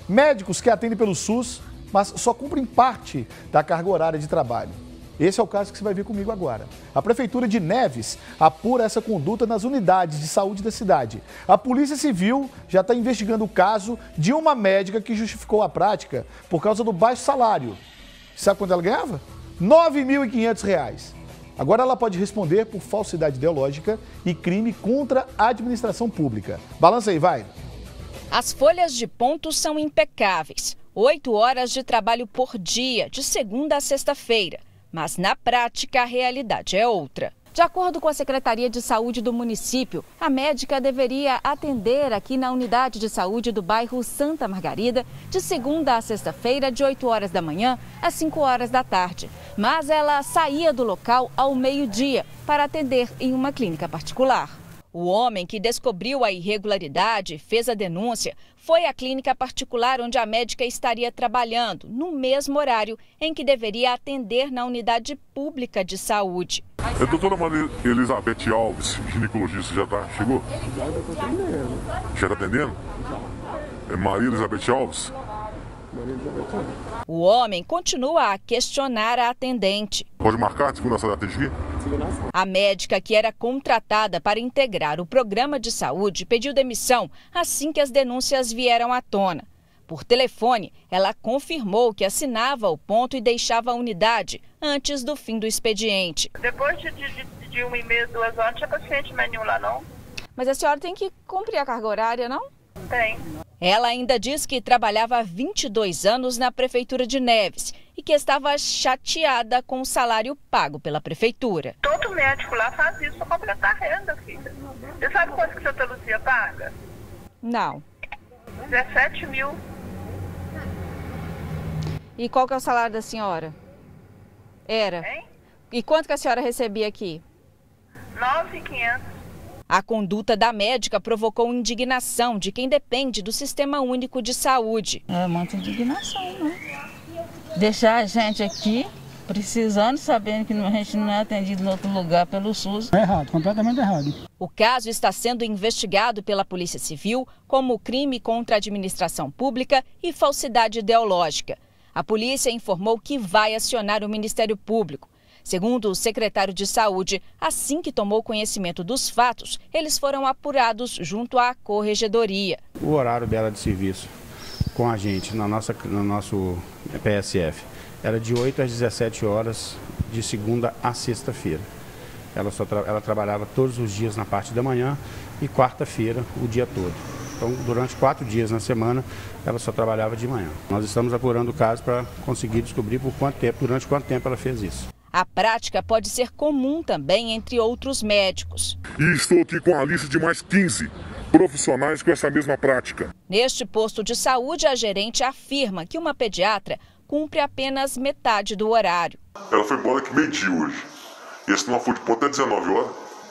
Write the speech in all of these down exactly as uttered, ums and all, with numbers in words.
Médicos que atendem pelo SUS, mas só cumprem parte da carga horária de trabalho. Esse é o caso que você vai ver comigo agora. A Prefeitura de Neves apura essa conduta nas unidades de saúde da cidade. A Polícia Civil já está investigando o caso de uma médica que justificou a prática por causa do baixo salário. Sabe quanto ela ganhava? nove mil e quinhentos reais. Agora ela pode responder por falsidade ideológica e crime contra a administração pública. Balança aí, vai. As folhas de ponto são impecáveis. Oito horas de trabalho por dia, de segunda a sexta-feira. Mas na prática a realidade é outra. De acordo com a Secretaria de Saúde do município, a médica deveria atender aqui na unidade de saúde do bairro Santa Margarida de segunda a sexta-feira, de oito horas da manhã às cinco horas da tarde. Mas ela saía do local ao meio-dia para atender em uma clínica particular. O homem que descobriu a irregularidade, fez a denúncia, foi à clínica particular onde a médica estaria trabalhando, no mesmo horário em que deveria atender na unidade pública de saúde. A doutora Maria Elizabeth Alves, ginecologista, já tá, chegou? Já está atendendo. Já está atendendo? É Maria Elizabeth Alves? Maria Elizabeth Alves. O homem continua a questionar a atendente. Pode marcar de segunda a sexta? A médica, que era contratada para integrar o programa de saúde, pediu demissão assim que as denúncias vieram à tona. Por telefone, ela confirmou que assinava o ponto e deixava a unidade antes do fim do expediente. Depois de, de, de uma e meia, duas horas, não tinha paciente mais nenhum lá, não. Mas a senhora tem que cumprir a carga horária, não? Tem. Ela ainda diz que trabalhava há vinte e dois anos na Prefeitura de Neves e que estava chateada com o salário pago pela Prefeitura. Todo médico lá faz isso para completar a renda, filha. Você sabe quanto que Santa Luzia paga? Não. dezessete mil. E qual que é o salário da senhora? Era. Hein? E quanto que a senhora recebia aqui? nove mil e quinhentos. A conduta da médica provocou indignação de quem depende do Sistema Único de Saúde. É muita indignação, né? Deixar a gente aqui, precisando, sabendo que a gente não é atendido em outro lugar pelo SUS. É errado, completamente errado. O caso está sendo investigado pela Polícia Civil como crime contra a administração pública e falsidade ideológica. A polícia informou que vai acionar o Ministério Público. Segundo o secretário de Saúde, assim que tomou conhecimento dos fatos, eles foram apurados junto à Corregedoria. O horário dela de serviço com a gente, na nossa, no nosso P S F, era de oito às dezessete horas, de segunda a sexta-feira. Ela, só tra ela trabalhava todos os dias na parte da manhã e quarta-feira o dia todo. Então, durante quatro dias na semana, ela só trabalhava de manhã. Nós estamos apurando o caso para conseguir descobrir por quanto tempo, durante quanto tempo ela fez isso. A prática pode ser comum também entre outros médicos. E estou aqui com a lista de mais quinze profissionais com essa mesma prática. Neste posto de saúde, a gerente afirma que uma pediatra cumpre apenas metade do horário. Ela foi embora aqui meio-dia hoje. E esse não foi de ponto até dezenove horas.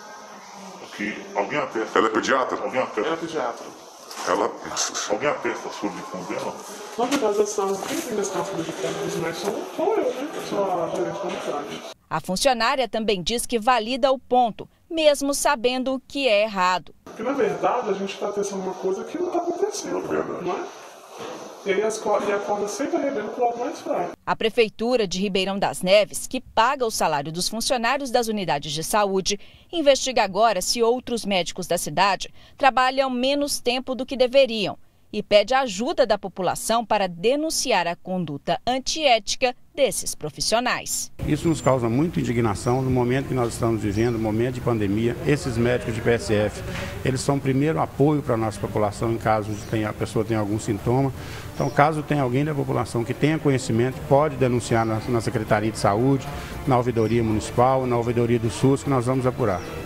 Aqui, alguém atesta. Ela é pediatra? Alguém atesta. Ela é pediatra. Ela... Alguém atesta sobre o fundo dela? Na verdade, essa quem tem esse campo de técnicos mais sou eu, né? Sou a gerente comunitária. A funcionária também diz que valida o ponto, mesmo sabendo que é errado. Porque, na verdade, a gente está testando uma coisa que não está acontecendo, não é? E aí as co- e a corda sempre arrebenta para o lado mais fraco. A Prefeitura de Ribeirão das Neves, que paga o salário dos funcionários das unidades de saúde, investiga agora se outros médicos da cidade trabalham menos tempo do que deveriam e pede a ajuda da população para denunciar a conduta antiética desses profissionais. Isso nos causa muita indignação no momento que nós estamos vivendo, no momento de pandemia. Esses médicos de P S F, eles são o primeiro apoio para a nossa população em caso de que a pessoa tenha algum sintoma. Então, caso tenha alguém da população que tenha conhecimento, pode denunciar na, na Secretaria de Saúde, na Ouvidoria Municipal, na Ouvidoria do SUS, que nós vamos apurar.